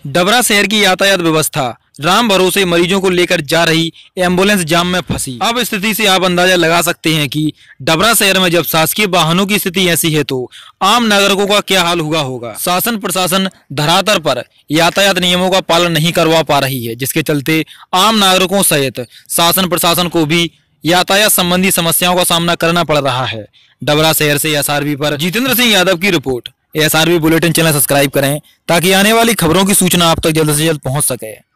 डबरा शहर की यातायात व्यवस्था राम भरोसे मरीजों को लेकर जा रही एम्बुलेंस जाम में फंसी। अब स्थिति से आप अंदाजा लगा सकते हैं कि डबरा शहर में जब शासकीय वाहनों की स्थिति ऐसी है तो आम नागरिकों का क्या हाल हुआ होगा। शासन प्रशासन धरातल पर यातायात नियमों का पालन नहीं करवा पा रही है, जिसके चलते आम नागरिकों सहित शासन प्रशासन को भी यातायात संबंधी समस्याओं का सामना करना पड़ रहा है। डबरा शहर से एसआरबी पर जितेंद्र सिंह यादव की report. SRB bulletin channel subscribe करें ताकि आने वाली खबरों की सूचना आप तक जल्द से जल्द पहुंच सके।